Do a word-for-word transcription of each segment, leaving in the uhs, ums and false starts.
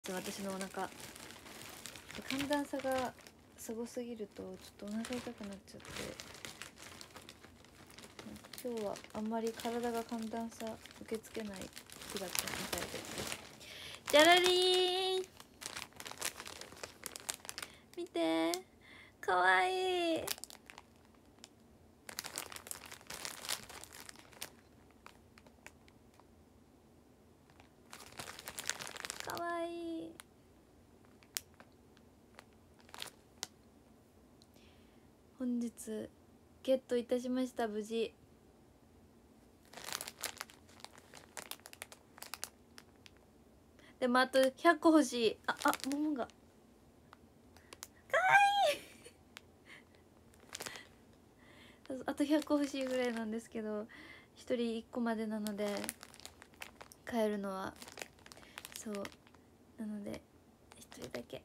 私のお腹寒暖差がすごすぎるとちょっとお腹痛くなっちゃって、今日はあんまり体が寒暖差受け付けない日だったみたいで、じゃらりーん見てかわいい。かわいい。本日ゲットいたしました。無事でもあとひゃっこ欲しい。ああ桃がかわいいあとひゃっこ欲しいぐらいなんですけど、ひとりいっこまでなので買えるのはそうなのでひとりだけ。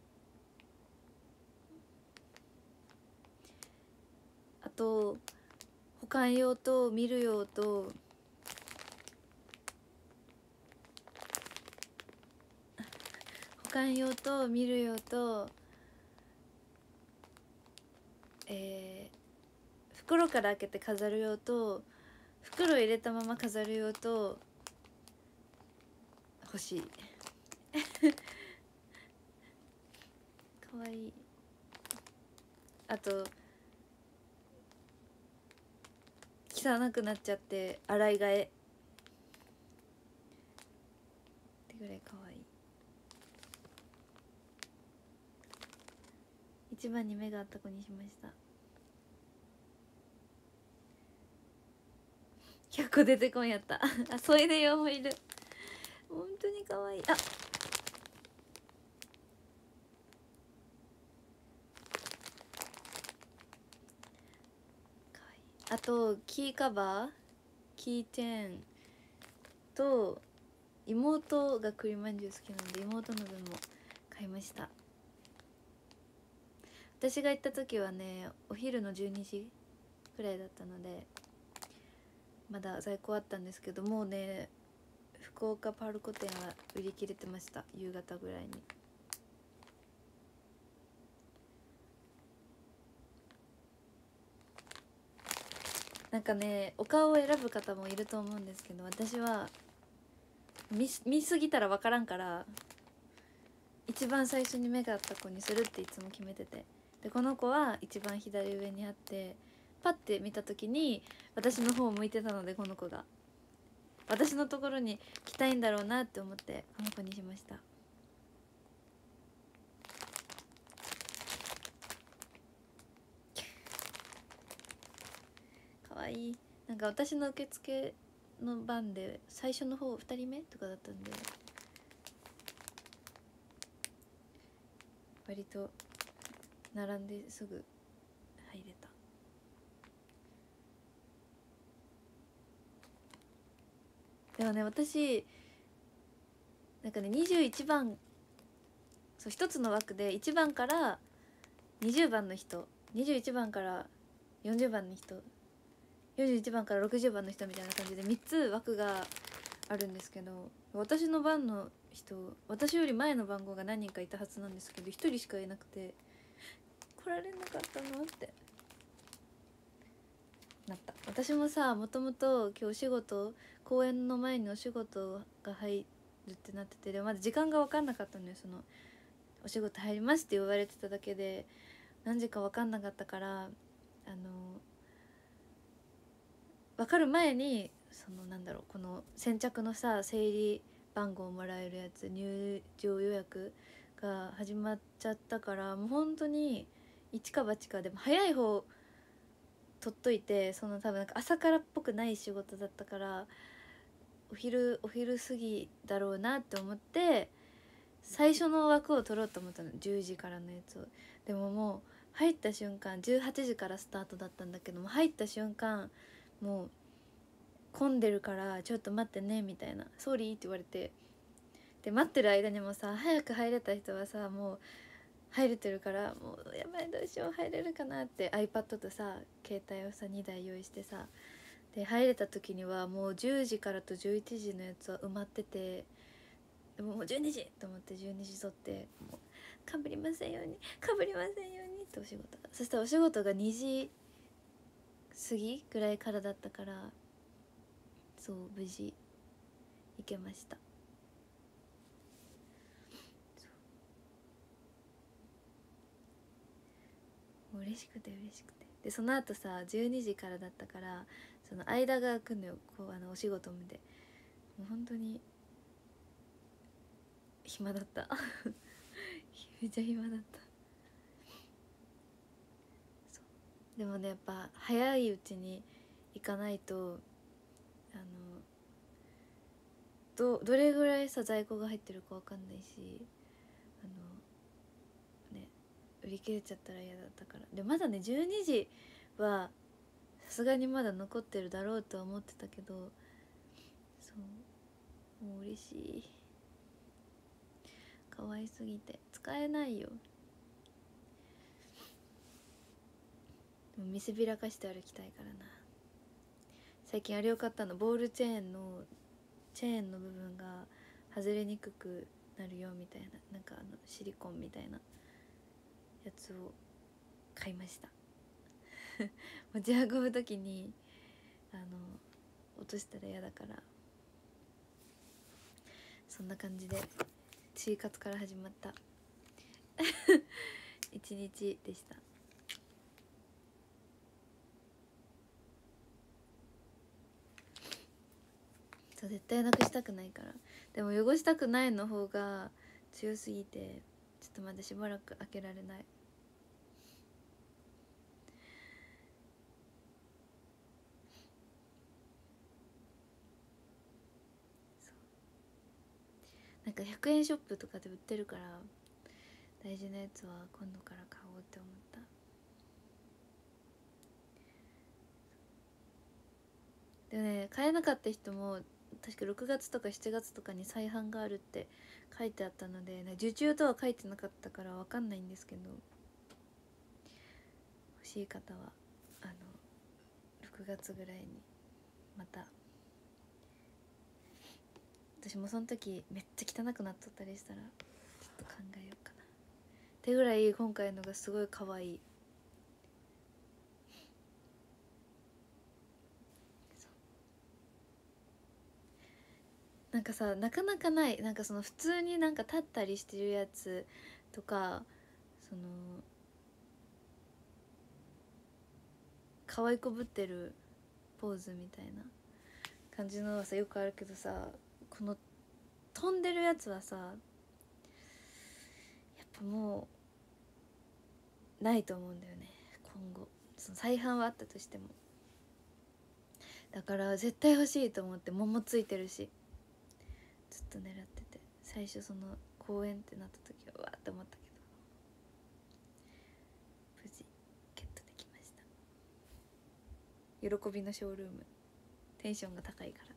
あと保管用と見る用と保管用と見る用とえー、袋から開けて飾る用と袋入れたまま飾る用と欲しいかわいい。あと汚くなっちゃって洗い替えってぐらいかわいい。一番に目があった子にしました。ひゃっこ出てこんやったあ、それでよもいる。本当にかわいい。ああとキーカバーキーチェーンと妹が栗まんじゅう好きなので妹の分も買いました。私が行った時はねお昼のじゅうにじくらいだったのでまだ在庫あったんですけど、もうね福岡パルコ店は売り切れてました。夕方ぐらいに。なんかねお顔を選ぶ方もいると思うんですけど、私は見見すぎたら分からんから一番最初に目が合った子にするっていつも決めてて、でこの子は一番左上にあって、パッて見た時に私の方を向いてたので、この子が私のところに来たいんだろうなって思ってこの子にしました。かわいい。なんか私の受付の番で最初の方ふたりめとかだったんで割と並んですぐ入れた。でもね私なんかねにじゅういちばん、そう一つの枠でいちばんからにじゅうばんの人、にじゅういちばんからよんじゅうばんの人、よんじゅういちばんからろくじゅうばんの人みたいな感じでみっつ枠があるんですけど、私の番の人、私より前の番号が何人かいたはずなんですけどひとりしかいなくて、来られなかったのってなった。私もさもともと今日お仕事公演の前にお仕事が入るってなってて、でもまだ時間が分かんなかったのよ。そのお仕事入りますって言われてただけで何時か分かんなかったから、あの分かる前にそのなんだろう、この先着のさ整理番号もらえるやつ入場予約が始まっちゃったから、もう本当に一か八かでも早い方取っといて、その多分なんか朝からっぽくない仕事だったからお昼お昼過ぎだろうなって思って最初の枠を取ろうと思ったの、じゅうじからのやつを。でももう入った瞬間じゅうはちじからスタートだったんだけども、入った瞬間もう混んでるからちょっと待ってねみたいな「ソーリー」って言われて、で待ってる間にもさ早く入れた人はさもう入れてるから、もうやばいどうしよう入れるかなって iPad とさ携帯をさにだい用意してさ、で入れた時にはもうじゅうじからとじゅういちじのやつは埋まってて、 でももうじゅうにじと思ってじゅうにじ撮って、もうかぶりませんようにかぶりませんようにってお仕事が、そしたらお仕事がにじ過ぎぐらいからだったから、そう無事行けました。もう嬉しくて嬉しくて、でその後さじゅうにじからだったから、その間が空くのよ、こうあのお仕事もで、もう本当に暇だっためっちゃ暇だった。そうでもね、やっぱ早いうちに行かないと、あのどどれぐらいさ在庫が入ってるか分かんないし、あのね売り切れちゃったら嫌だったから。でまだねじゅうにじはさすがにまだ残ってるだろうとは思ってたけど、そうもう嬉しい、可愛すぎて使えないよ。でも見せびらかして歩きたいからな。最近あれを買ったの、ボールチェーンのチェーンの部分が外れにくくなるよみたいな、なんかあのシリコンみたいなやつを買いました持ち運ぶ時にあの落としたら嫌だから。そんな感じで就活から始まった一日でした。そう絶対なくしたくないから。でも汚したくないの方が強すぎて、ちょっとまだしばらく開けられない。なんかひゃくえんショップとかで売ってるから、大事なやつは今度から買おうって思った。でね、買えなかった人も確かろくがつとかしちがつとかに再販があるって書いてあったので、受注とは書いてなかったから分かんないんですけど、欲しい方はあのろくがつぐらいにまた。私もその時めっちゃ汚くなっとったりしたらちょっと考えようかなってぐらい、今回のがすごい可愛い。なんかさ、なかなかない、なんかその普通になんか立ったりしてるやつとか、その可愛いこぶってるポーズみたいな感じのはさよくあるけどさ、この飛んでるやつはさやっぱもうないと思うんだよね、今後。その再販はあったとしても。だから絶対欲しいと思って、桃ついてるしずっと狙ってて、最初その公演ってなった時はうわって思ったけど、無事ゲットできました。喜びのショールーム、テンションが高いから。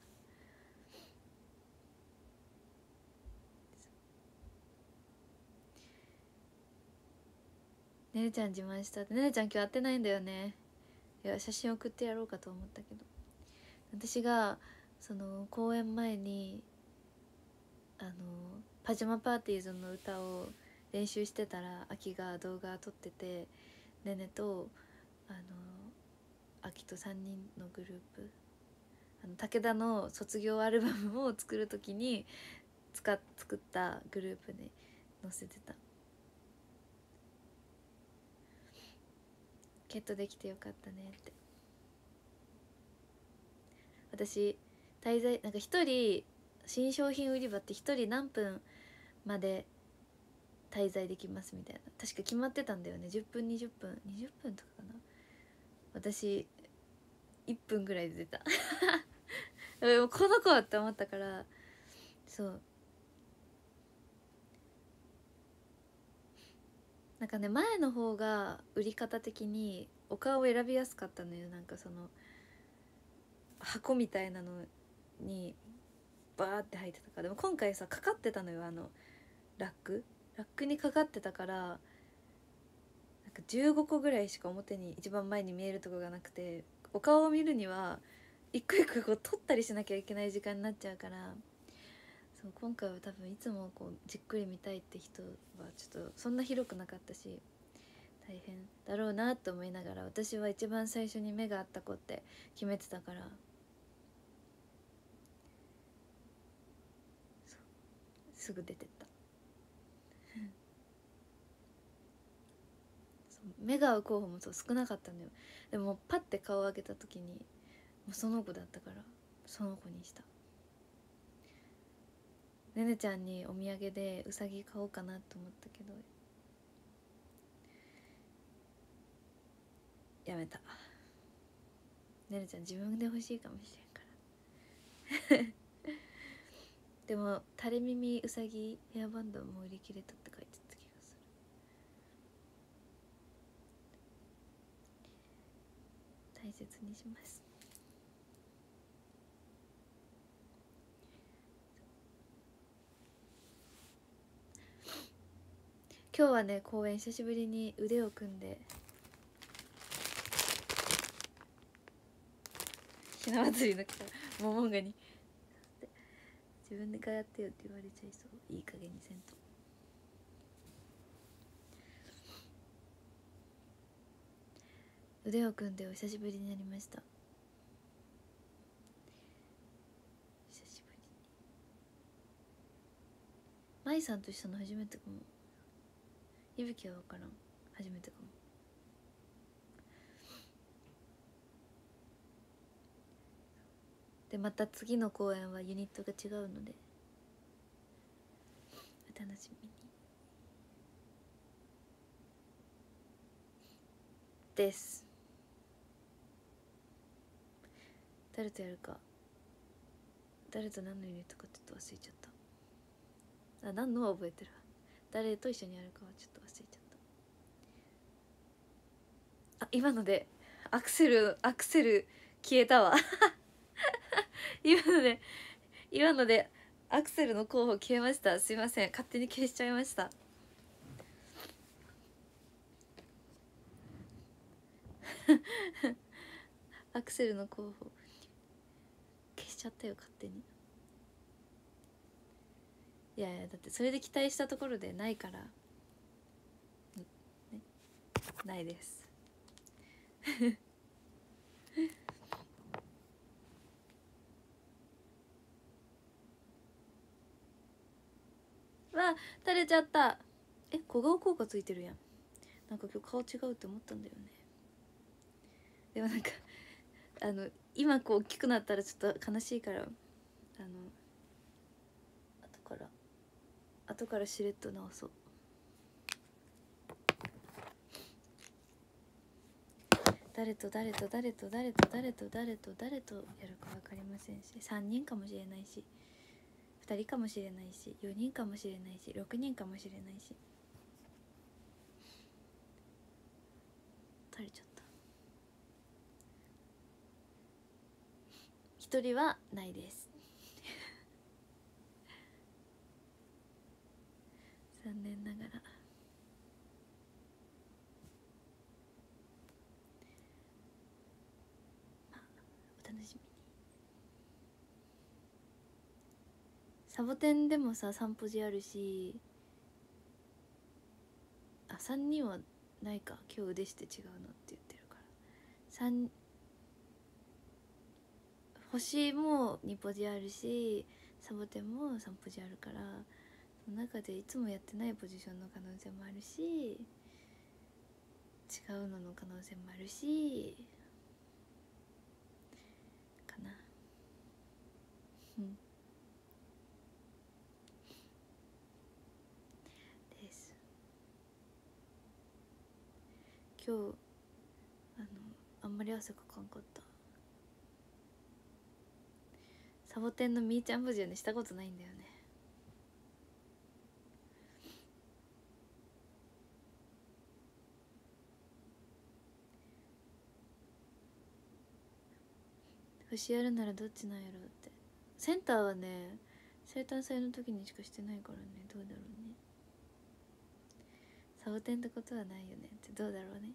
ねねちゃん自慢したって。ねねちゃん今日会ってないんだよね。いや写真送ってやろうかと思ったけど、私がその公演前にあのパジャマパーティーズの歌を練習してたら、アキが動画撮ってて、ねねとあのアキとさんにんのグループ、あの武田の卒業アルバムを作る時に使っ作ったグループに載せてた。ゲットできてよかったねって。私滞在なんか一人、新商品売り場って一人何分まで滞在できますみたいな、確か決まってたんだよね。じゅっぷんにじゅっぷんにじゅっぷんとかかな。私いっぷんぐらいで出たでもこの子って思ったから。そうなんかね、前の方が売り方的にお顔を選びやすかったのよ。なんかその箱みたいなのにバーって入ってたから。でも今回さかかってたのよ、あのラックラックにかかってたから、なんかじゅうごこぐらいしか表に一番前に見えるとこがなくて、お顔を見るには一個一個こう取ったりしなきゃいけない時間になっちゃうから、 そう今回は多分いつもこうじっくり見たいって人はちょっとそんな広くなかったし大変だろうなと思いながら、私は一番最初に目が合った子って決めてたから、すぐ出てったそう目が合う候補もそう少なかったのよ。でもパッて顔を上げた時にもうその子だったからその子にした。ねねちゃんにお土産でうさぎ買おうかなと思ったけどやめた。ねねちゃん自分で欲しいかもしれんからでも垂れ耳うさぎヘアバンドも売り切れたって書いてた気がする。大切にします。今日はね公園久しぶりに腕を組んでひな祭りの来たモモンガに自分で買ってよって言われちゃいそう。いい加減にせんと。腕を組んでお久しぶりになりました。久しぶりにまいさんとしたの初めてかも。いぶきは分からん、初めてかも。でまた次の公演はユニットが違うのでお楽しみにです。誰とやるか、誰と何のユニットかちょっと忘れちゃった。あ、何のは覚えてるわ。誰と一緒にやるかはちょっと忘れちゃった。あ、今のでアクセルアクセル消えたわ今ので今のでアクセルの候補消えました。すいません、勝手に消しちゃいましたアクセルの候補消しちゃったよ勝手に。いやいやだってそれで期待したところでないから、ね、ないですわあ垂れちゃった。え、小顔効果ついてるやん。なんか今日顔違うって思ったんだよね。でもなんかあの今こう大きくなったらちょっと悲しいから、あの後から後からしれっと直そう。誰と誰と誰と誰と誰と誰と誰とやるか分かりませんし、さんにんかもしれないしふたりかもしれないしよにんかもしれないしろくにんかもしれないし。垂れちゃった。ひとりはないです残念ながら。まあお楽しみに。サボテンでもさ散歩時あるし、あさんにんはないか、今日腕して違うのって言ってるからさん星もにポジあるしサボテンもさんポジあるから、その中でいつもやってないポジションの可能性もあるし違うのの可能性もあるしかな。うんです。今日あのあんまり汗かかんかった。サボテンのみーちゃんポジはねしたことないんだよね。星やるならどっちなんやろうって。センターはね生誕祭の時にしかしてないからね、どうだろうね。サボテンってことはないよねってどうだろうね。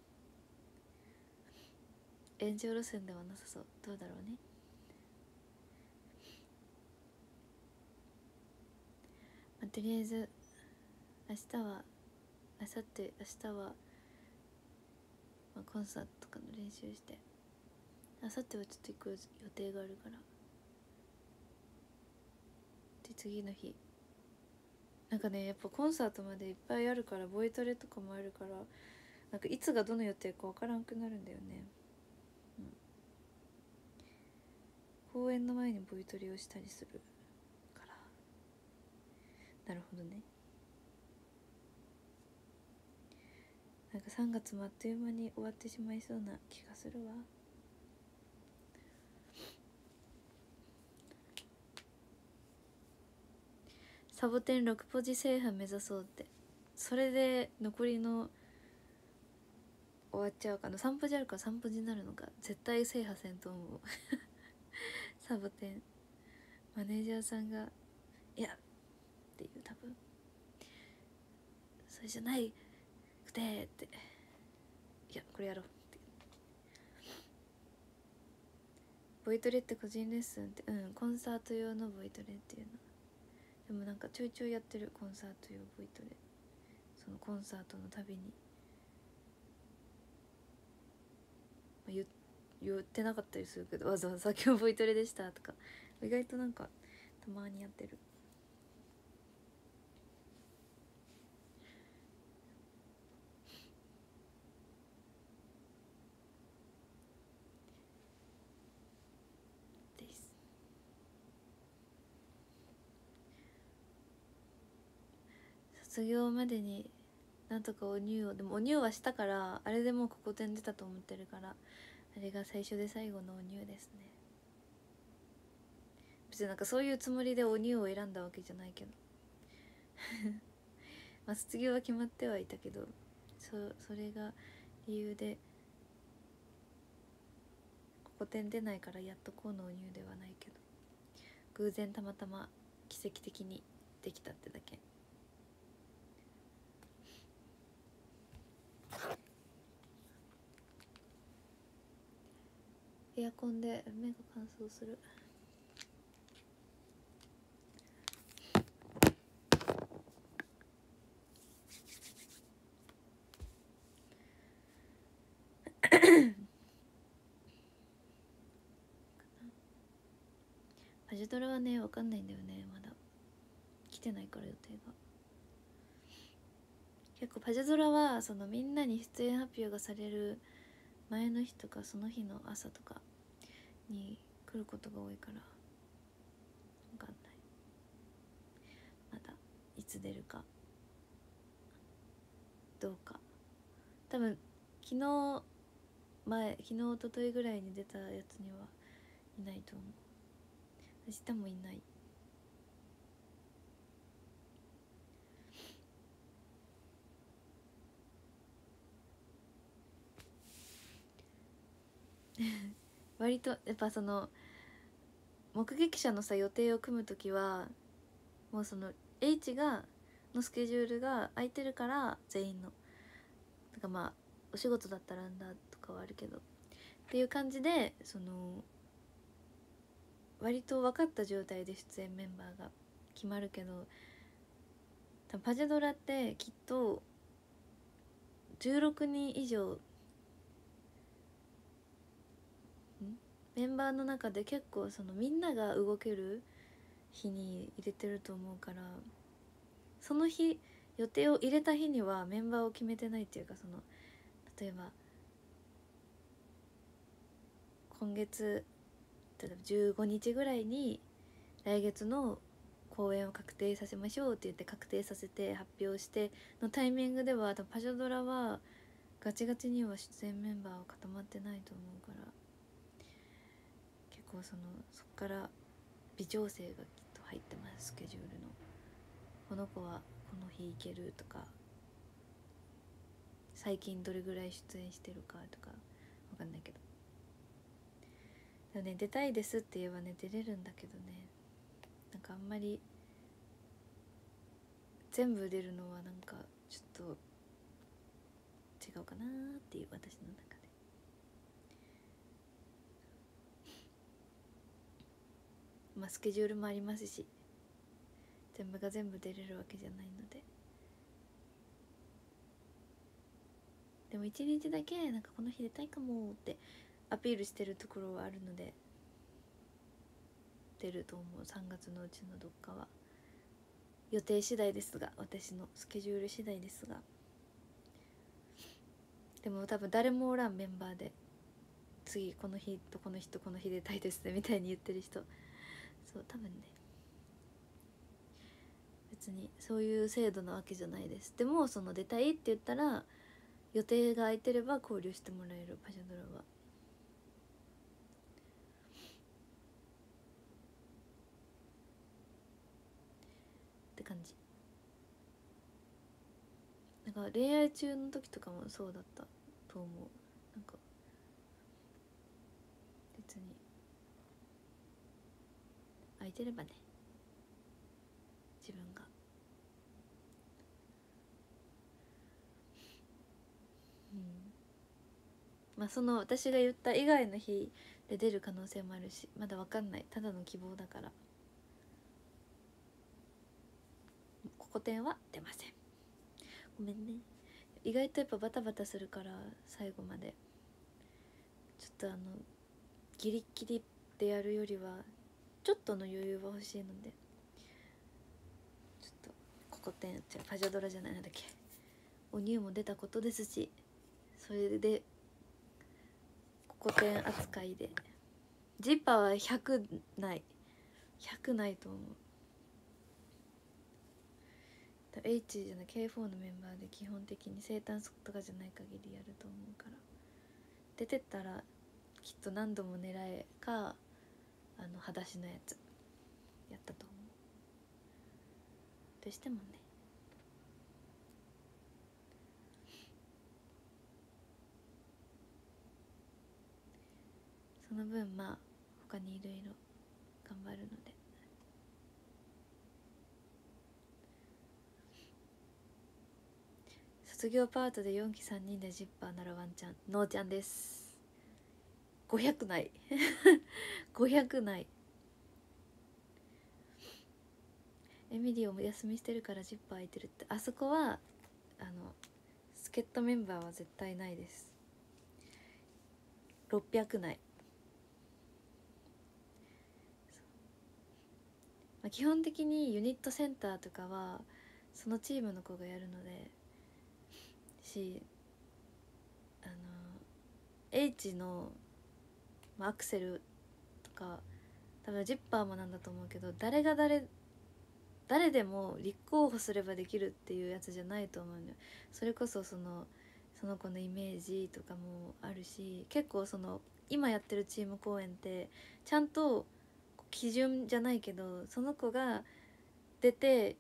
炎上路線ではなさそう、どうだろうね。 とりあえず明日は明後日明日は、まあ、コンサートとかの練習して、明後日はちょっと行く予定があるから、で次の日なんかね、やっぱコンサートまでいっぱいあるから、ボイトレとかもあるから、なんかいつがどの予定か分からんくなるんだよね。うん、公演の前にボイトレをしたりするから。なるほどね。なんかさんがつもあっという間に終わってしまいそうな気がするわ。サボテンろくポジ制覇目指そうって。それで残りの終わっちゃうかな。さんポジあるからさんポジになるのか。絶対制覇せんと思うサボテンマネージャーさんが「いや」っていう、多分それじゃないくてって「いやこれやろう」って。ボイトレって個人レッスンって、うん、コンサート用のボイトレっていうの。でもなんかちょいちょいやってる、コンサート用ボイトレ。そのコンサートのたびに、まあ、言, 言ってなかったりするけど、わざわざ「今日ボイトレでした」とか意外となんかたまにやってる。です卒業までになんとかお入を、でもお入はしたから、あれでもうここ点出たと思ってるから、あれが最初で最後のお入ですね。別になんかそういうつもりでお入を選んだわけじゃないけどまあ卒業は決まってはいたけど、そそれが理由でここ点出ないからやっとこうのお入ではないけど、偶然たまたま奇跡的にできたってだけ。エアコンで目が乾燥するパジュドラはね、分かんないんだよね、まだ来てないから予定が。結構パジャドラはそのみんなに出演発表がされる前の日とかその日の朝とかに来ることが多いから分かんない。まだいつ出るかどうか。多分昨日前昨日一昨日ぐらいに出たやつにはいないと思う。明日もいない割とやっぱその目撃者のさ予定を組むときはもうその H がのスケジュールが空いてるから全員のなんかまあお仕事だったらなんだとかはあるけどっていう感じで、その割と分かった状態で出演メンバーが決まるけど、多分パジャドラってきっとじゅうろくにん以上メンバーの中で結構そのみんなが動ける日に入れてると思うから、その日予定を入れた日にはメンバーを決めてないっていうか、その例えば今月例えばじゅうごにちぐらいに来月の公演を確定させましょうって言って確定させて発表してのタイミングでは、多分パジャドラはガチガチには出演メンバーは固まってないと思うから、結構そのそっから微調整がきっと入ってます。スケジュールのこの子はこの日行けるとか、最近どれぐらい出演してるかとかわかんないけど、でもね出たいですって言えばね出れるんだけどね、なんかあんまり全部出るのはなんかちょっと違うかなっていう、私の中で。まあスケジュールもありますし、 全部が全部出れるわけじゃないので、でも一日だけなんかこの日出たいかもってアピールしてるところはあるので、出ると思う。さんがつのうちのどっかは。予定次第ですが、私のスケジュール次第ですが、でも多分誰もおらん、メンバーで次この日とこの日とこの日出たいですねみたいに言ってる人。そう多分ね、別にそういう制度なわけじゃないです。でもその出たいって言ったら予定が空いてれば交流してもらえる、パジャドラは。って感じ。なんか恋愛中の時とかもそうだったと思う。なんか別に空いてればね、自分が。うんまあその私が言った以外の日で出る可能性もあるし、まだ分かんない。ただの希望だから。ここ点は出ません、ごめんね。意外とやっぱバタバタするから、最後までちょっとあのギリギリでやるよりはちょっとの余裕は欲しいので、ちょっとここ点、じゃパジャドラじゃない、なんだっけ、お乳も出たことですし、それでここ点扱いで。ジッパーはひゃくないひゃくないと思う。H じゃない ケーフォー のメンバーで基本的に生誕とかじゃない限りやると思うから、出てったらきっと何度も狙えか、あの裸足のやつやったと思う。どうしてもね。その分まあ他にいろいろ頑張るので。卒業パートでよんきさんにんでジッパーならワンチャン。ノーちゃんです。ごひゃくないごひゃくない。エミリーも休みしてるからジッパー空いてるって、あそこはあの助っ人メンバーは絶対ないです。ろっぴゃくない。まあ、基本的にユニットセンターとかはそのチームの子がやるのでし、あの H の、まあ、アクセルとか多分ジッパーもなんだと思うけど、誰が誰誰でも立候補すればできるっていうやつじゃないと思うのよ。それこそそのその子のイメージとかもあるし、結構その今やってるチーム公演ってちゃんと基準じゃないけど、その子が出て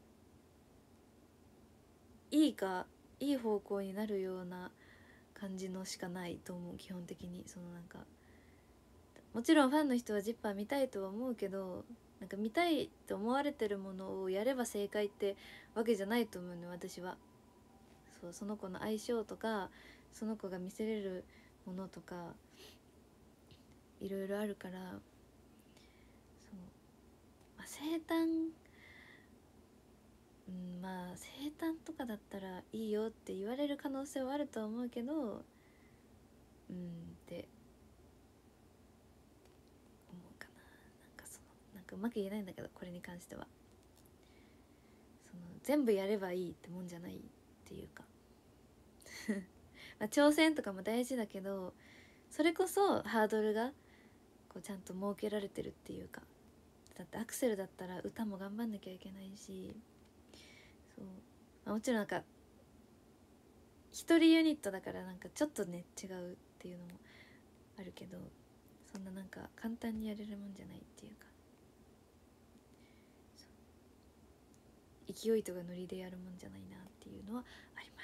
いいかいい方向になるような感じのしかないと思う。基本的にそのなんか、もちろんファンの人はジッパー見たいとは思うけど、なんか見たいと思われてるものをやれば正解ってわけじゃないと思うのよ、私は。そう、その子の相性とかその子が見せれるものとかいろいろあるから、そう、まあ、生誕うんまあ生誕とかだったらいいよって言われる可能性はあるとは思うけど、うんって思うかな。なんかそのなんかうまく言えないんだけど、これに関してはその全部やればいいってもんじゃないっていうかまあ挑戦とかも大事だけど、それこそハードルがこうちゃんと設けられてるっていうか、だってアクセルだったら歌も頑張んなきゃいけないし、そう、まあ、もちろんなんか一人ユニットだからなんかちょっとね違うっていうのもあるけど、そんななんか簡単にやれるもんじゃないっていうか、勢いとかノリでやるもんじゃないなっていうのはあります。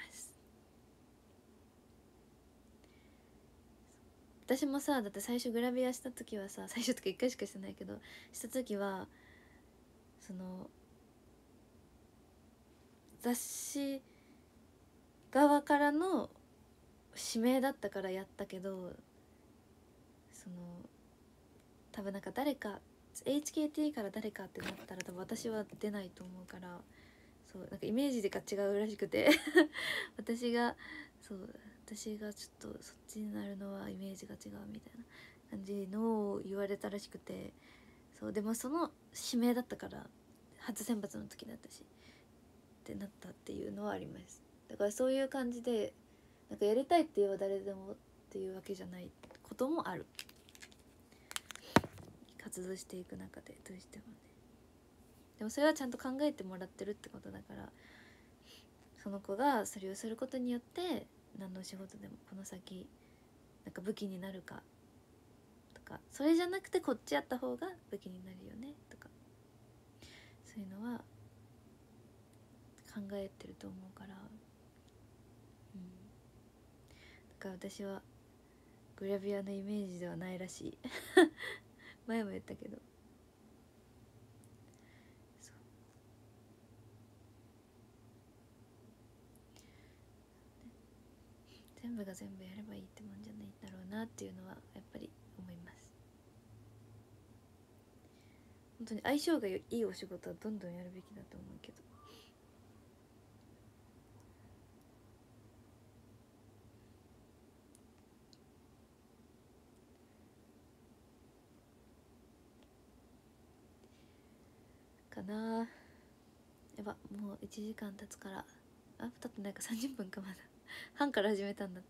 私もさ、だって最初グラビアした時はさ、最初とかいっかいしかしてないけどした時はその雑誌側からの指名だったからやったけど、その多分なんか誰かエイチケーティー から誰かってなったら多分私は出ないと思うから、そうなんかイメージが違うらしくて私がそう私がちょっとそっちになるのはイメージが違うみたいな感じのを言われたらしくて、そうでもその指名だったから初選抜の時だったしってなったっていうのはあります。だからそういう感じでなんかやりたいって言えば誰でもっていうわけじゃないこともある、活動していく中でどうしてもね。でもそれはちゃんと考えてもらってるってことだから、その子がそれをすることによって何の仕事でもこの先なんか武器になるかとか、それじゃなくてこっちやった方が武器になるよねとか、そういうのは考えてると思うから、うん、だから私はグラビアのイメージではないらしい前も言ったけど、そう全部が全部やればいいってもんじゃないんだろうなっていうのはやっぱり思います。本当に相性がいいお仕事はどんどんやるべきだと思うけど、かな。やばもういちじかん経つから、あ経ってないかさんじゅっぷんかまだ半から始めたんだった。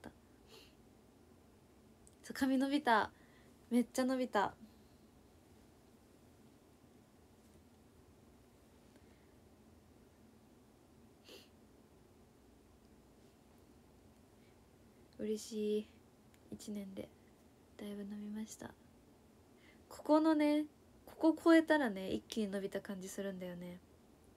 そう髪伸びた、めっちゃ伸びた。嬉しい。いちねんでだいぶ伸びました。ここのねここ超えたらね一気に伸びた感じするんだよね。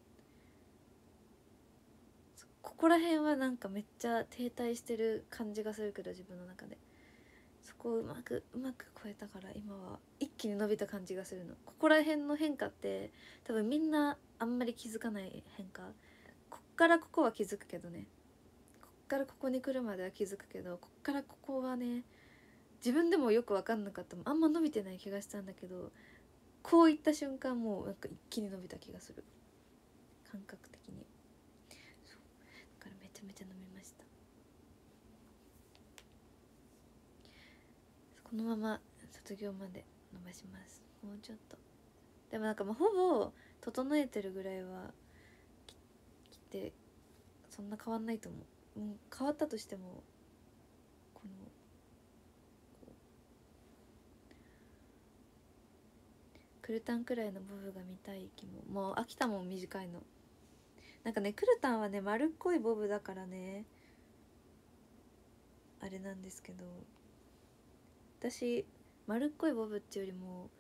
ここら辺はなんかめっちゃ停滞してる感じがするけど自分の中で、そこをうまくうまく超えたから今は一気に伸びた感じがするの。ここら辺の変化って多分みんなあんまり気づかない変化、こっからここは気づくけどね、こっからここに来るまでは気づくけど、こっからここはね自分でもよく分かんなかったもん、あんま伸びてない気がしたんだけど、こういった瞬間もうなんか一気に伸びた気がする、感覚的に。そうだからめちゃめちゃ伸びました。このまま卒業まで伸ばします。もうちょっとでもなんかもうほぼ整えてるぐらいはききってそんな変わんないと思う、うん、変わったとしてもこのクルタンくらいのボブが見たい気も、もう飽きたもん短いの。なんかねクルタンはね丸っこいボブだからねあれなんですけど、私丸っこいボブっていうよりも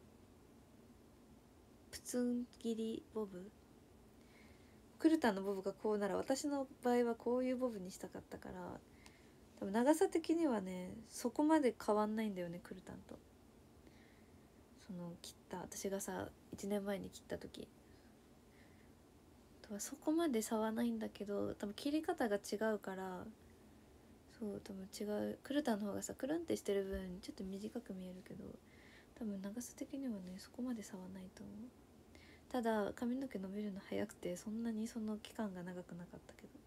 プツン切りボブ、クルタンのボブがこうなら私の場合はこういうボブにしたかったから、多分長さ的にはねそこまで変わんないんだよねクルタンと。その切った私がさいちねんまえに切った時とはそこまで差はないんだけど、多分切り方が違うから、そう多分違う、クルタンの方がさクルンってしてる分ちょっと短く見えるけど、多分長さ的にはねそこまで差はないと思う。ただ髪の毛伸びるの早くてそんなにその期間が長くなかったけど、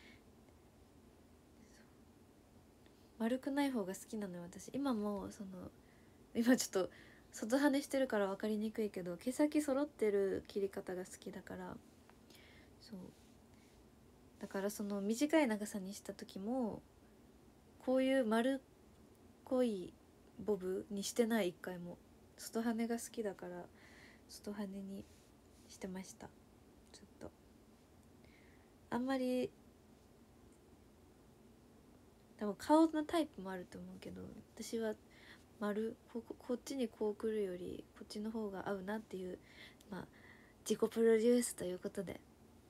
丸くない方が好きなのよ私。今もその今ちょっと外跳ねしてるから分かりにくいけど毛先揃ってる切り方が好きだから、そうだからその短い長さにした時もこういう丸っこいボブにしてない、一回も。外跳ねが好きだから外跳ねにしてました。ずっとあんまり多分顔のタイプもあると思うけど、私は丸 こ, こっちにこう来るよりこっちの方が合うなっていう、まあ自己プロデュースということで、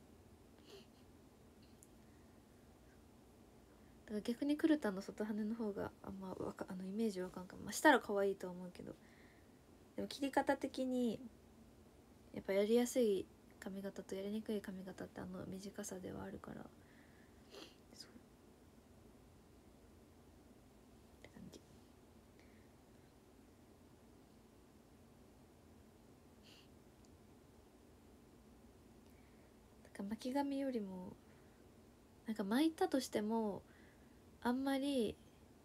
だから逆にクルタの外羽の方があんまわかあのイメージわかんかも、まあ、したら可愛いとは思うけど、でも切り方的にやっぱやりやすい髪型とやりにくい髪型ってあの短さではあるから、そうって感じ。 巻き髪よりもなんか巻いたとしてもあんまり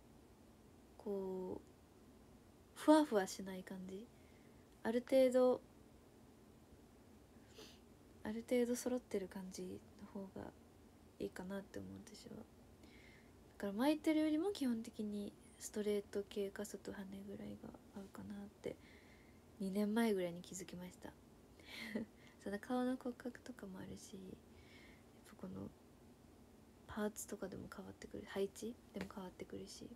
こうふわふわしない感じ、ある程度ある程度揃ってる感じの方がいいかなって思う私は。だから巻いてるよりも基本的にストレート系か外羽ぐらいが合うかなってにねんまえぐらいに気づきましたその顔の骨格とかもあるし、やっぱこのパーツとかでも変わってくる、配置でも変わってくるし、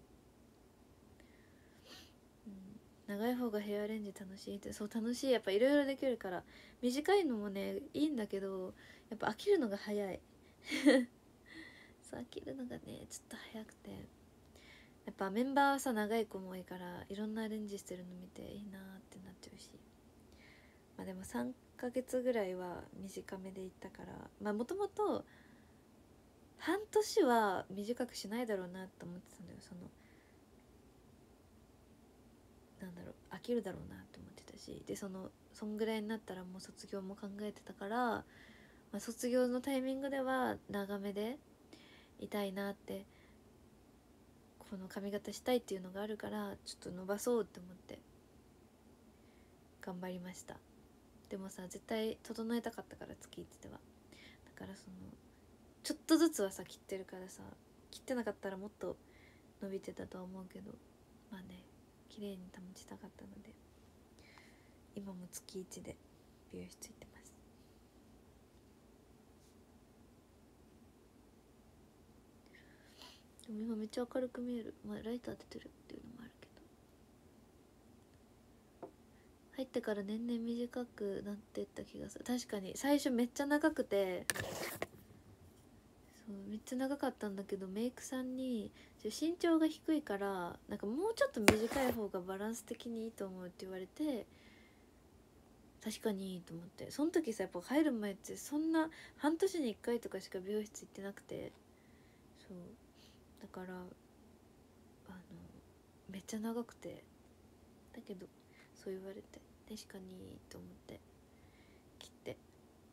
うん、長い方がヘアアレンジ楽しいって。そう楽しい、やっぱいろいろできるから。短いのもねいいんだけど、やっぱ飽きるのが早いそう飽きるのがねちょっと早くて、やっぱメンバーはさ長い子も多いからいろんなアレンジしてるの見ていいなってなっちゃうし、まあでもさんかげつぐらいは短めでいったから、まあもともと半年は短くしないだろうなと思ってたんだよ。そのなんだろう、飽きるだろうなと思ってたし、でそのそんぐらいになったらもう卒業も考えてたから、まあ、卒業のタイミングでは長めでいたいなって、この髪型したいっていうのがあるからちょっと伸ばそうって思って頑張りました。でもさ絶対整えたかったから月いちでは、だからそのちょっとずつはさ切ってるからさ、切ってなかったらもっと伸びてたとは思うけど、まあね綺麗に保ちたかったので今も月いちで美容室行ってます。でも今めっちゃ明るく見える、まあライト当ててるっていうのもあるけど、入ってから年々短くなってった気がする。確かに最初めっちゃ長くて、そうめっちゃ長かったんだけど、メイクさんに身長が低いからなんかもうちょっと短い方がバランス的にいいと思うって言われて、確かにいいと思って。その時さやっぱ入る前ってそんな半年にいっかいとかしか美容室行ってなくて、そうだからあのめっちゃ長くて、だけどそう言われて確かにいいと思って切って、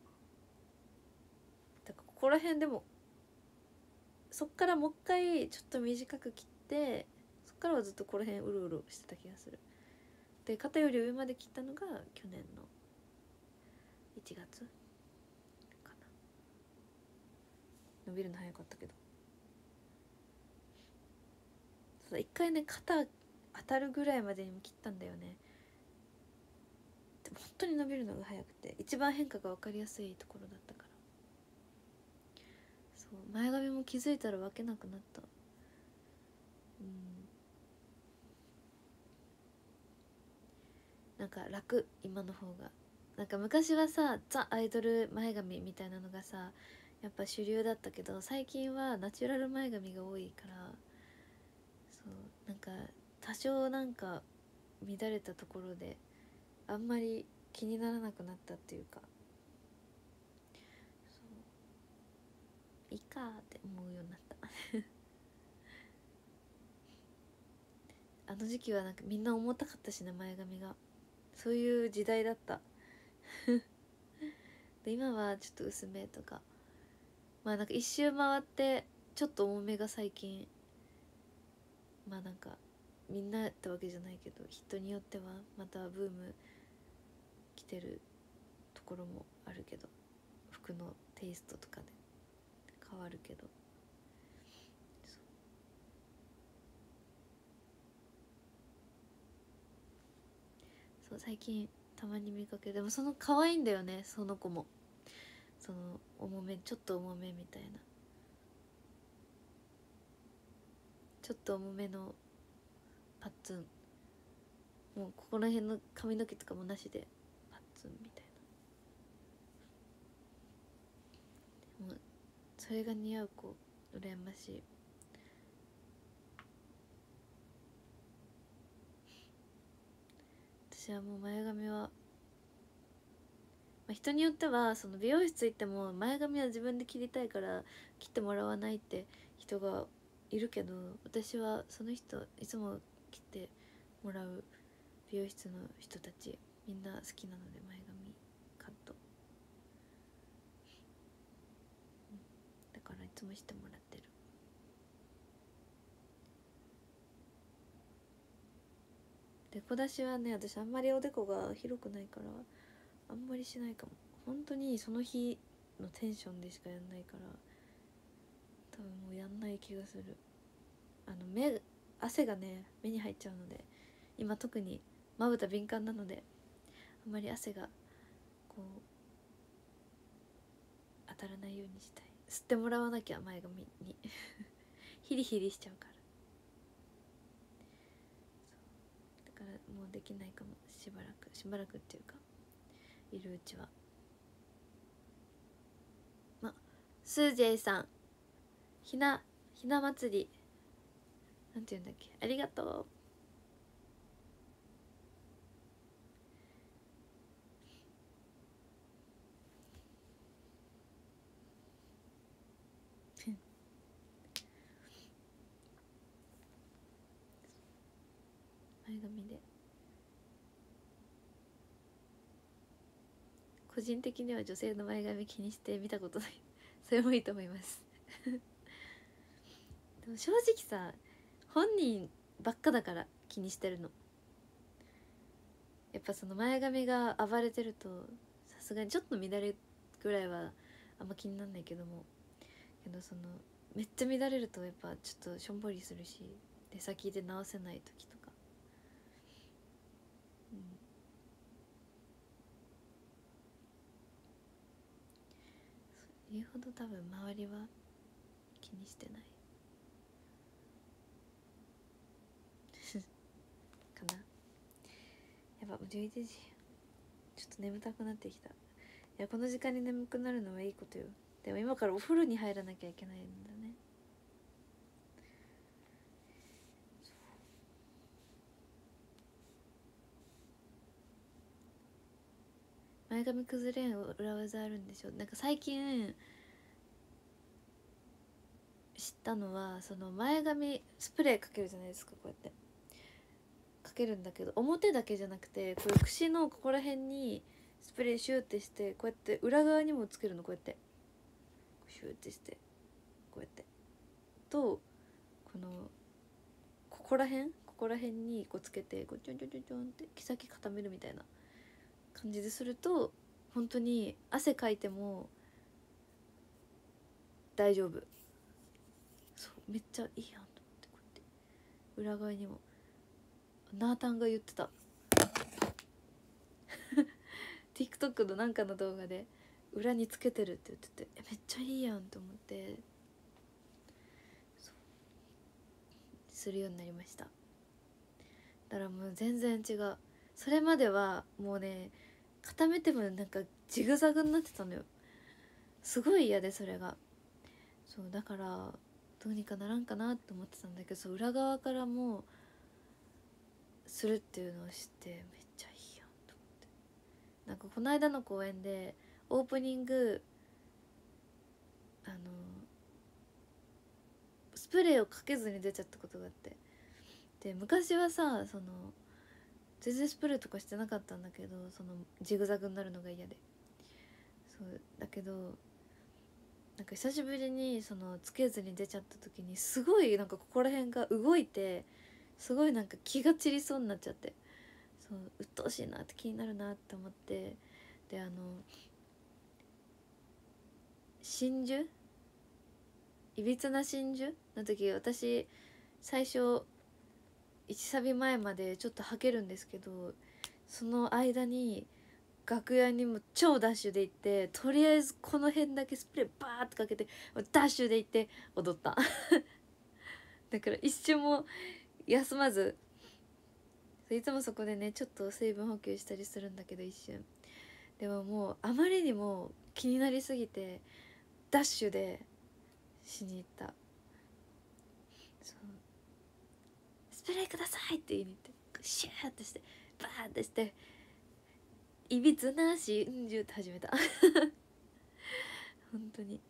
だからここら辺でもそっからもう一回ちょっと短く切って、そっからはずっとここら辺うろうろしてた気がする。で肩より上まで切ったのが去年のいちがつかな。伸びるの早かったけど、そうだ一回ね肩当たるぐらいまでにも切ったんだよね。でも本当に伸びるのが早くて一番変化が分かりやすいところだったから、そう前髪も気づいたら分けなくなった。うんなんか楽、今の方が。なんか昔はさザ・アイドル前髪みたいなのがさやっぱ主流だったけど、最近はナチュラル前髪が多いから、そうなんか多少なんか乱れたところであんまり気にならなくなったっていうか、そういいかって思うようになったあの時期はなんかみんな重たかったしね前髪が、そういう時代だったで今はちょっと薄めとか、まあなんか一周回ってちょっと重めが最近、まあなんかみんなってわけじゃないけど人によってはまたブーム来てるところもあるけど、服のテイストとかで変わるけど、そうそう最近たまに見かける。でもその可愛いんだよねその子も、その重めちょっと重めみたいな、ちょっと重めのパッツン、もうここら辺の髪の毛とかもなしでパッツンみたいな、もうそれが似合う子羨ましい。私はもう前髪は、まあ、人によってはその美容室行っても前髪は自分で切りたいから切ってもらわないって人がいるけど、私はその人いつも切ってもらう美容室の人たちみんな好きなので前髪カットつもしてもらってる。でこ出しはね、私あんまりおでこが広くないからあんまりしないかも。本当にその日のテンションでしかやんないから多分もうやんない気がする。あの目汗がね目に入っちゃうので、今特にまぶた敏感なのであんまり汗がこう当たらないようにしたい。吸ってもらわなきゃ前髪にヒリヒリしちゃうから。だからもうできないかも、しばらくしばらくっていうかいるうちは。ま、スージェイさん、ひなひな祭りなんて言うんだっけ、ありがとう。前髪で個人的には女性の前髪気にして見たことないそれもいいと思いますでも正直さ、本人ばっかだから気にしてるの。やっぱその前髪が暴れてるとさすがにちょっと乱れぐらいはあんま気になんないけども、けどそのめっちゃ乱れるとやっぱちょっとしょんぼりするし、出先で直せない時とか、うん、言うほど多分周りは気にしてないかな。やっぱじゅういちじ、ちょっと眠たくなってきた。いやこの時間に眠くなるのはいいことよ。でも今からお風呂に入らなきゃいけないんだね。前髪崩れん裏技あるんでしょ。なんか最近知ったのは、その前髪スプレーかけるじゃないですか、こうやってかけるんだけど、表だけじゃなくてこれ櫛のここら辺にスプレーシューってして、こうやって裏側にもつけるの。こうやってシューってしてこうやってと、このここら辺ここら辺にこうつけてこうちょんちょんちょんちょんって毛先固めるみたいな感じですると本当に汗かいても大丈夫。そうめっちゃいいやんと思って、こうやって裏側にも。ナータンが言ってたTikTok のなんかの動画で裏につけてるって言ってて、えめっちゃいいやんと思って、そうするようになりました。だからもう全然違う。それまではもうね、固めてもなんかジグザグになってたのよ。すごい嫌でそれが。そうだからどうにかならんかなって思ってたんだけど、そう裏側からもするっていうのを知ってめっちゃいいやんと思って。なんかこの間の公演でオープニングあのスプレーをかけずに出ちゃったことがあって、で昔はさ、その全然スプレーとかしてなかったんだけど、そのジグザグになるのが嫌で。そうだけどなんか久しぶりにそのつけずに出ちゃった時にすごいなんかここら辺が動いて、すごいなんか気が散りそうになっちゃって、そう鬱陶しいなって気になるなって思って、であの真珠いびつな真珠の時、私最初いちサビ前までちょっとはけるんですけど、その間に楽屋にも超ダッシュで行って、とりあえずこの辺だけスプレーバーってかけてダッシュで行って踊っただから一瞬も休まず、いつもそこでねちょっと水分補給したりするんだけど、一瞬でももうあまりにも気になりすぎてダッシュでしに行った。そうスプレーくださいって言いに行って、シューってしてバーってしていびつな真珠って始めた本当に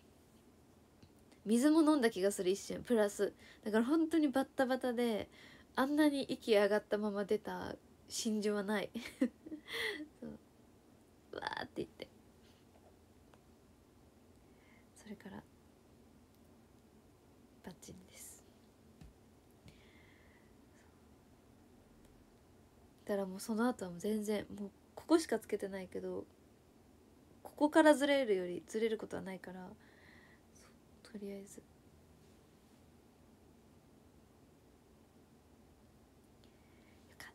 水も飲んだ気がする一瞬。プラスだから本当にバッタバタで、あんなに息上がったまま出た真珠はないそうわーって言って、それからバッチリです。だからもうその後はもう全然もうここしかつけてないけど、ここからずれるよりずれることはないから、とりあえずよかった。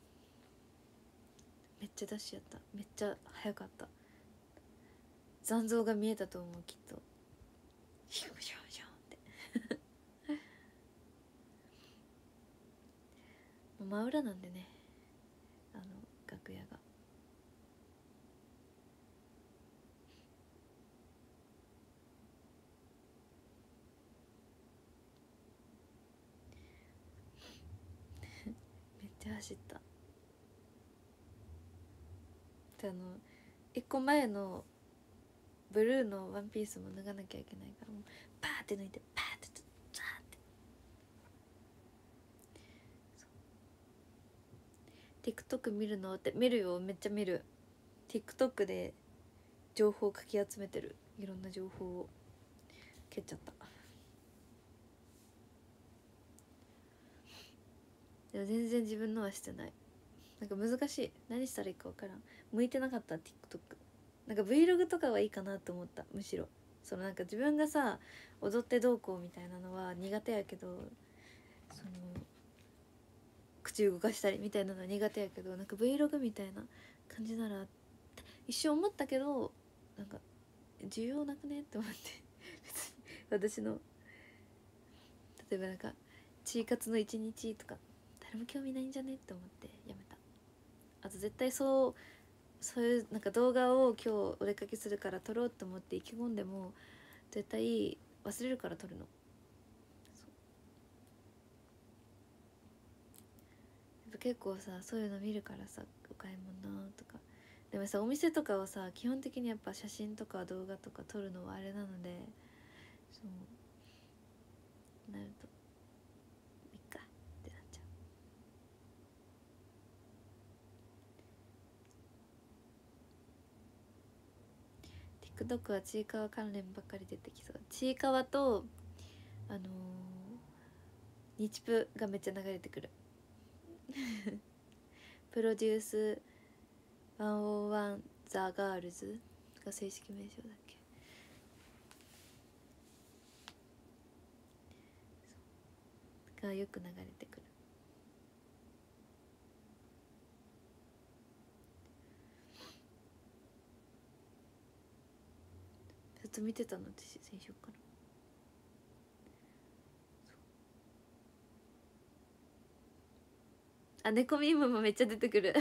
めっちゃダッシュやった。めっちゃ早かった。残像が見えたと思う、きっと。ヒュンヒュンヒュンって真裏なんでね、あの楽屋が。めっちゃ走った。であの一個前のブルーのワンピースも脱がなきゃいけないから、もうパーって脱いでパーってザーって。 TikTok 見るのって見るよ、めっちゃ見る。 TikTok で情報をかき集めてる。いろんな情報を。蹴っちゃった。でも全然自分のはしてない。なんか難しい。何したらいいか分からん。向いてなかった TikTok。 なんか Vlog とかはいいかなと思った。むしろそのなんか自分がさ踊ってどうこうみたいなのは苦手やけど、その口動かしたりみたいなのは苦手やけど、なんか Vlog みたいな感じなら一瞬思ったけど、なんか需要なくねって思って別に私の例えばなんかチーカツの一日とか誰も興味ないんじゃねって思ってやめた。あと絶対そうそういうなんか動画を今日お出かけするから撮ろうと思って意気込んでも絶対忘れるから撮るの。やっぱ結構さそういうの見るからさ、お買い物とかでもさ、お店とかはさ基本的にやっぱ写真とか動画とか撮るのはあれなので、そうなるといっかってなっちゃう。 TikTok はちいかわ関連ばっかり出てきそう。ちいかわとあのー、日プがめっちゃ流れてくるプロデュースひゃくいちザ・ガールズが正式名称だっけ。がよく流れてくる。ずっと見てたの私先週から。あ、猫ミームもめっちゃ出てくる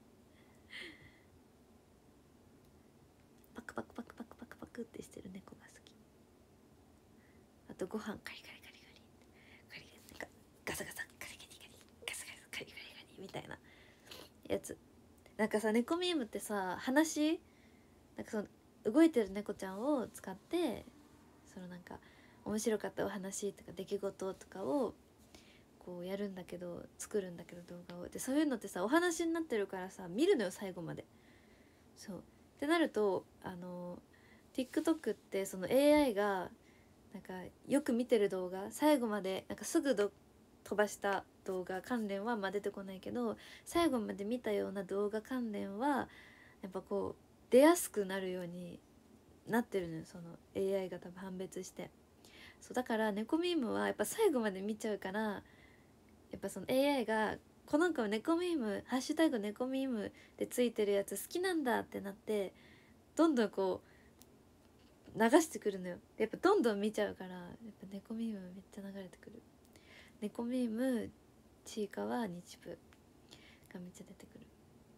パクパクパクパクパクパクってしてる猫が好き。あとご飯カリカリカリカリカリカリ、なんかガサガサカリカリカリガサガサカリカリカリみたいなやつ。なんかさ猫ミームってさ、話なんかその動いてる猫ちゃんを使って、そのなんか面白かったお話とか出来事とかをこうやるんだけど、作るんだけど動画を。でそういうのってさお話になってるからさ見るのよ最後まで。そうってなるとあの TikTok ってその エーアイ がなんかよく見てる動画最後までなんかすぐど飛ばした動画関連はまあ出てこないけど、最後まで見たような動画関連はやっぱこう出やすくなるようになってるのよ、その エーアイ が多分判別して。そうだから猫ミームはやっぱ最後まで見ちゃうから、やっぱその エーアイ がこの子は猫ミームハッシュタグ猫ミームでついてるやつ好きなんだってなって、どんどんこう流してくるのよ。やっぱどんどん見ちゃうから、やっぱ猫ミームめっちゃ流れてくる。猫ミームちいかわ日プがめっちゃ出てくる。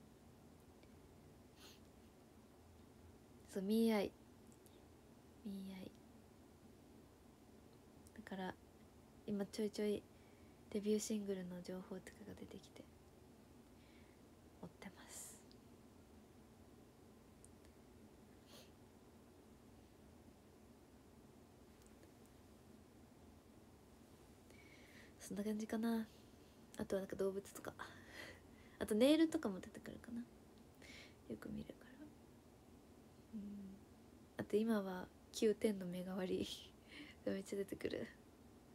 そうミーアイミーアイだから今ちょいちょいデビューシングルの情報とかが出てきて追ってます。そんな感じかな。あとはなんか動物とかあとネイルとかも出てくるかな、よく見るから。うん、あと今はきゅうてんの目代わりがめっちゃ出てくる。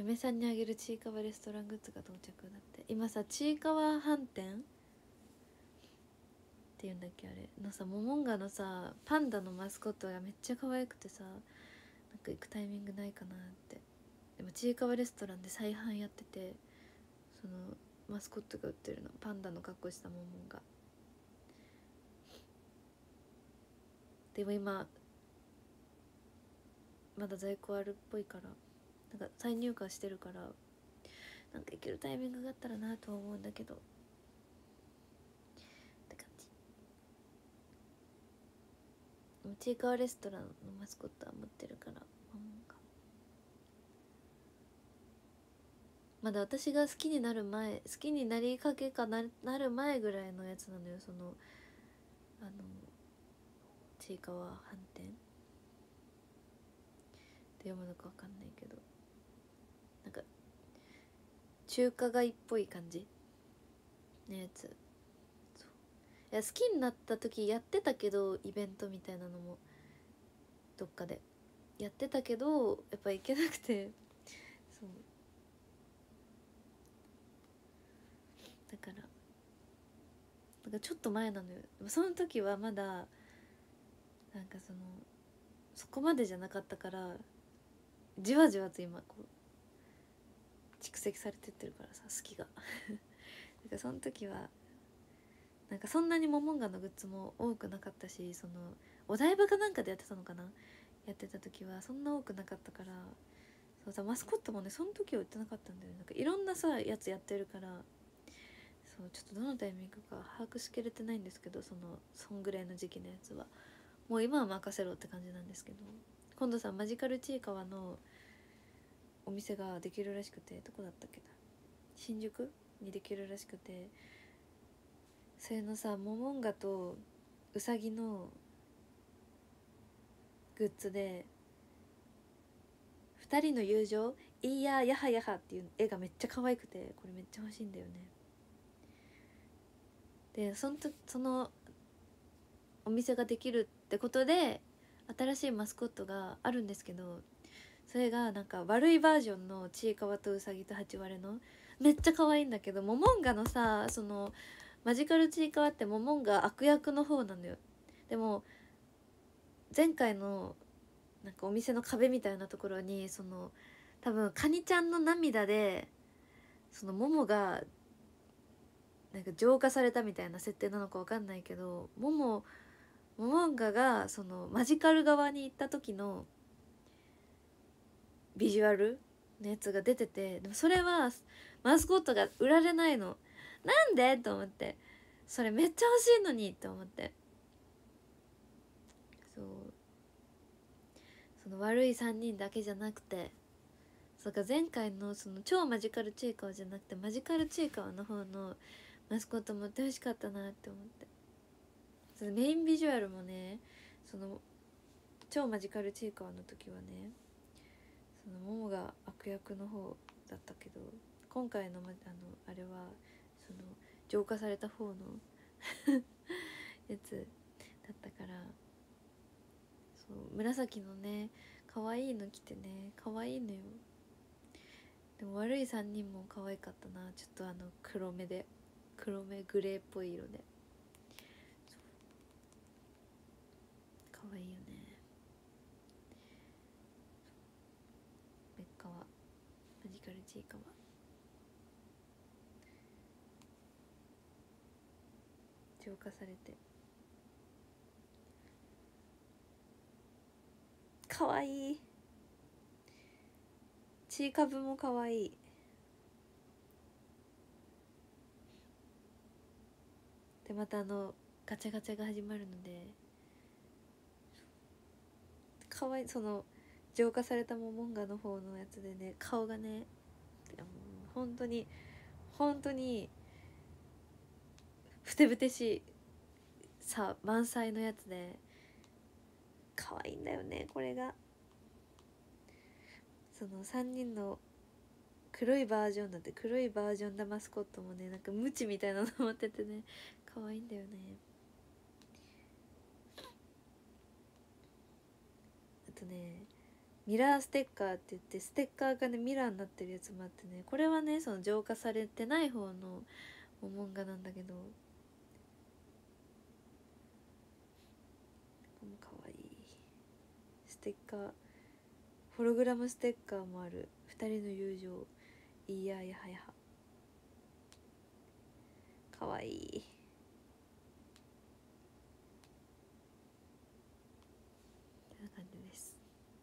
嫁さんにあげるちいかわレストラングッズが到着だって。今さちいかわ飯店っていうんだっけあれのさ、モモンガのさパンダのマスコットがめっちゃ可愛くてさ、なんか行くタイミングないかなって。でもちいかわレストランで再販やってて、そのマスコットが売ってるの、パンダの格好したモモンガ。でも今まだ在庫あるっぽいから、なんか再入荷してるから、なんか行けるタイミングがあったらなとは思うんだけどって感じ。ちいかわレストランのマスコットは持ってるから、モモンガまだ私が好きになる前、好きになりかけかななる前ぐらいのやつなのよ。そのあのちいかわ飯店って読むのかわかんないけど、なんか中華街っぽい感じのやつ。そういや好きになった時やってたけど、イベントみたいなのもどっかでやってたけどやっぱ行けなくて、そうだからなんかちょっと前なのよ。その時はまだなんかそのそこまでじゃなかったから、じわじわと今こう蓄積されてってるからさ、好きがだからその時はなんかそんなにモモンガのグッズも多くなかったし、そのお台場かなんかでやってたのかな、やってた時はそんな多くなかったから、そうさマスコットもねその時は売ってなかったんだよね。なんかいろんなさやつやってるから、そうちょっとどのタイミングか把握しきれてないんですけど、そのそんぐらいの時期のやつはもう今は任せろって感じなんですけど、今度さマジカルちいかわのお店ができるらしくて、どこだったっけな、新宿にできるらしくて、それのさモモンガとウサギのグッズでふたりの友情いややはやはっていう絵がめっちゃ可愛くて、これめっちゃ欲しいんだよね。でそのとそのお店ができるってことで新しいマスコットがあるんですけど、それがなんか悪いバージョンのちいかわとうさぎとハチワレのめっちゃ可愛いんだけど、モモンガのさそのマジカルちいかわってモモンガ悪役の方なのよ。でも前回のなんかお店の壁みたいなところにその多分カニちゃんの涙でそのモモがなんか浄化されたみたいな設定なのかわかんないけど、モモモモンガがそのマジカル側に行った時のビジュアルのやつが出てて、でもそれはマスコットが売られないの。なんでと思って、それめっちゃ欲しいのにって思って、そうその悪いさんにんだけじゃなくて、そうか前回のその超マジカルちいかわじゃなくてマジカルちいかわの方のマスコットもってほしかったなって思って、そのメインビジュアルもね、その超マジカルちいかわの時はねそのモモが悪役の方だったけど、今回のあのあれはその浄化された方のやつだったから、そう紫のね可愛いの着てね可愛いのよ。でも悪いさんにんも可愛かったな。ちょっとあの黒目で黒目グレーっぽい色で可愛いよね。メッカはマジカルちいかわ浄化されて可愛い。ちいかぶも可愛い。でまたあのガチャガチャが始まるので可愛い。その浄化されたモモンガの方のやつでね顔がね、いやもう本当に本当にふてぶてしいさ満載のやつで可愛いんだよねこれが。そのさんにんの黒いバージョンだって、黒いバージョンだマスコットもねなんかムチみたいなの持っててね可愛いんだよね。あとねミラーステッカーって言って、ステッカーがねミラーになってるやつもあってね、これはねその浄化されてない方のモモンガなんだけど、これもかわいいステッカー、ホログラムステッカーもある。二人の友情、いやいやはやは、かわいい。こんな感じです。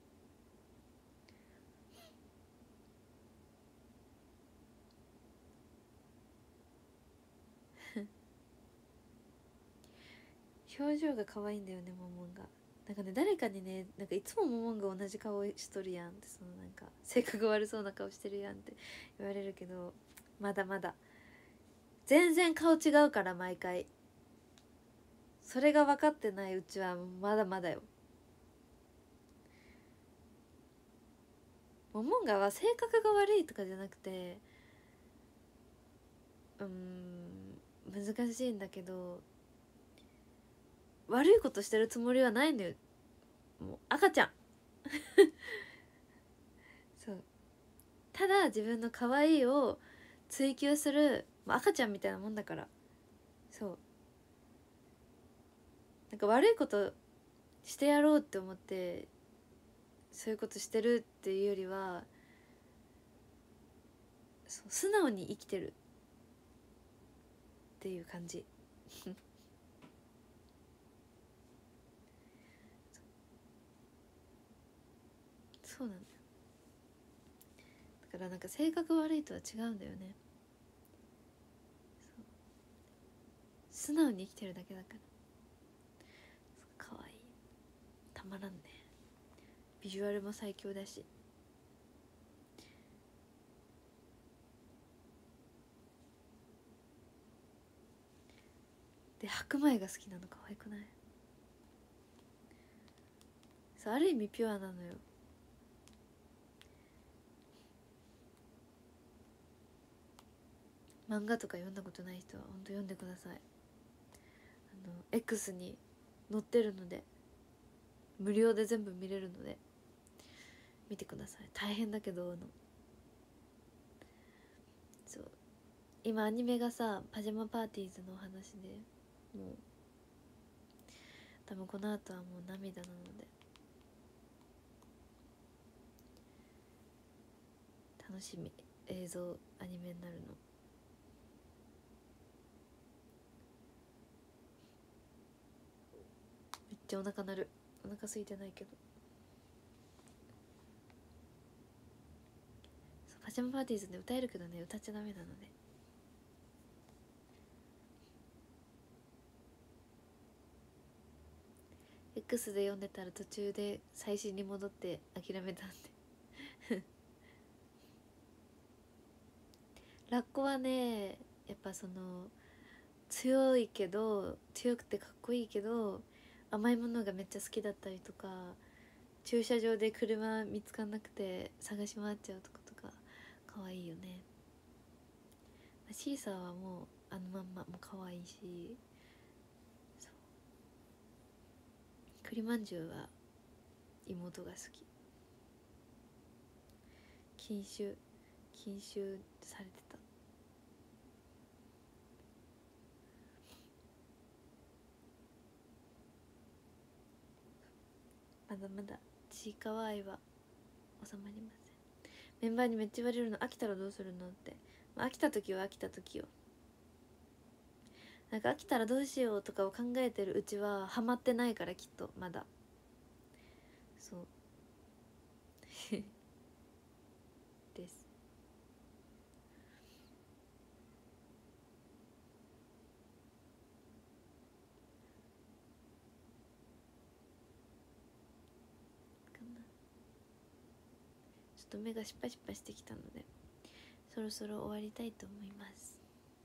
表情が可愛いんだよねモモンが。なんかね誰かにね、なんかいつもモモンが同じ顔しとるやんって、そのなんか性格悪そうな顔してるやんって言われるけど、まだまだ全然顔違うから毎回。それが分かってないうちはまだまだよ。モモンガは性格が悪いとかじゃなくて、うーん難しいんだけど、悪いことしてるつもりはないのよ。もう赤ちゃんそう、ただ自分の可愛いを追求する、まあ、赤ちゃんみたいなもんだから。そう、なんか悪いことしてやろうって思ってそういうことしてるっていうよりは、そう素直に生きてるっていう感じそうなんだよ。だからなんか性格悪いとは違うんだよね。そう素直に生きてるだけだから。かわいい、たまらんね。ビジュアルも最強だし。で白米が好きなの可愛くない？そう、ある意味ピュアなのよ。漫画とか読んだことない人は本当読んでください。あの X に載ってるので、無料で全部見れるので見てください。大変だけど、あのそう今アニメがさ、パジャマパーティーズのお話で、もう多分この後はもう涙なので楽しみ。映像アニメになるの。めっちゃお腹鳴る。お腹空いてないけど。パジャマパーティーズで歌えるけどね、歌っちゃダメなので。X で読んでたら途中で最新に戻って諦めたんでラッコはね、やっぱその強いけど、強くてかっこいいけど甘いものがめっちゃ好きだったりとか、駐車場で車見つかんなくて探し回っちゃうとことか可愛いよね。シーサーはもうあのまんまも可愛いし、そう栗まんじゅうは妹が好き。禁酒禁酒されてた。まだまだちいかわ愛は収まりません。メンバーにめっちゃ言われるの、飽きたらどうするのって。まあ、飽きた時は飽きた時よ。なんか飽きたらどうしようとかを考えてるうちはハマってないから、きっとまだ。そうですかな。ちょっと目がシッパシッパしてきたのでそろそろ終わりたいと思います。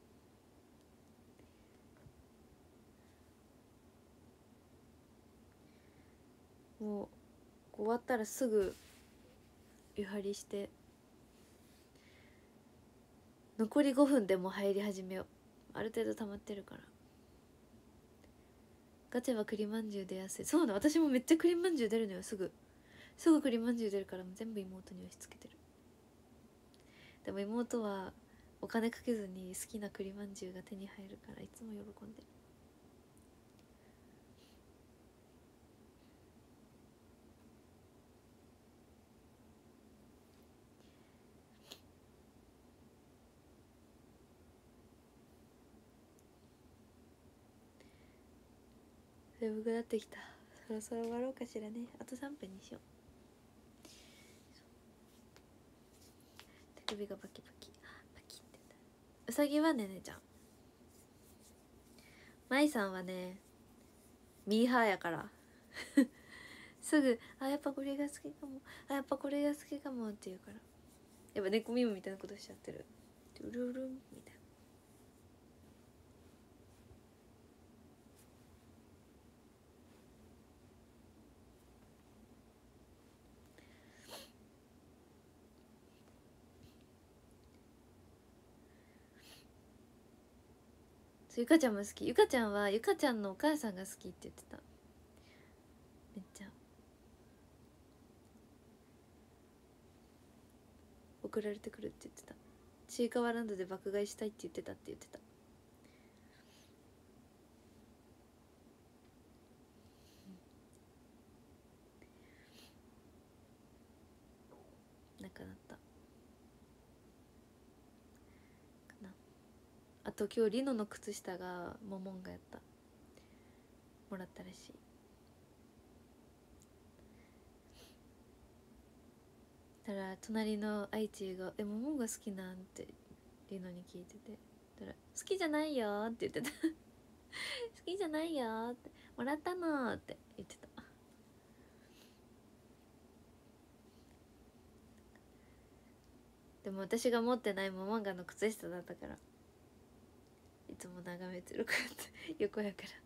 もう終わったらすぐ湯張りして、残りごふんでも入り始めよう。ある程度溜まってるから。ガチャは栗まんじゅう出やすい。そうなの、私もめっちゃ栗まんじゅう出るのよ、すぐ。 すぐ栗まんじゅう出るからもう全部妹に押し付けてる。でも妹はお金かけずに好きな栗まんじゅうが手に入るからいつも喜んでる。眠くなってきた。そろそろ終わろうかしらね。あとさんぷんにしよう。手首がバキバキバキって言った。うさぎはねねちゃん。まいさんはねミーハーやからすぐ「あやっぱこれが好きかも、あやっぱこれが好きかも」って言うから、やっぱ猫ミムみたいなことしちゃってる。トゥルルンみたいな。ゆかちゃんも好き。ゆかちゃんはゆかちゃんのお母さんが好きって言ってた。めっちゃ送られてくるって言ってた。ちいかわランドで爆買いしたいって言ってたって言ってた。なくなったかな。あと今日リノの靴下がモモンがやったもらったらしい。だから隣の愛知が「えモモンが好きなん?」ってリノに聞いてて、だから「好きじゃないよ」って言ってた好きじゃないよってもらったのって言ってた。でも私が持ってないモモンガの靴下だったからいつも眺めてるから横やから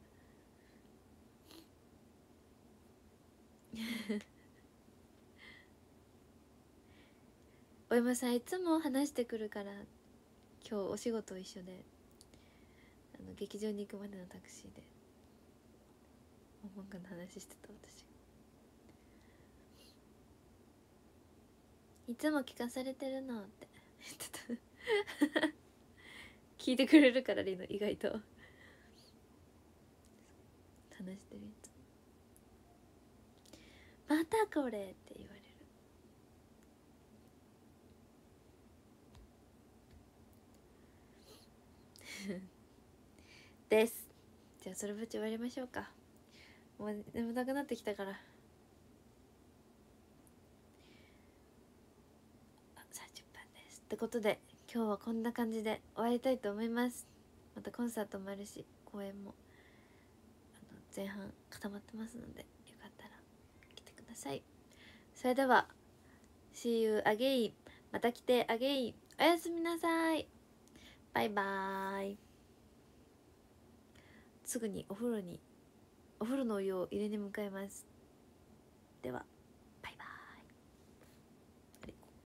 お山さんいつも話してくるから、今日お仕事一緒であの劇場に行くまでのタクシーでモモンガの話してた。私いつも聞かされてるのって言ってた聞いてくれるからリノ意外と話してるやつまたこれって言われるです。じゃあそれぶち終わりましょうか。もう眠たくなってきたから。さんじゅっぷんですってことで今日はこんな感じで終わりたいと思います。またコンサートもあるし公演もあの前半固まってますのでよかったら来てください。それでは See you again。 また来て again。 おやすみなさい。バイバーイ。すぐにお風呂にお風呂のお湯を入れに向かいます。では。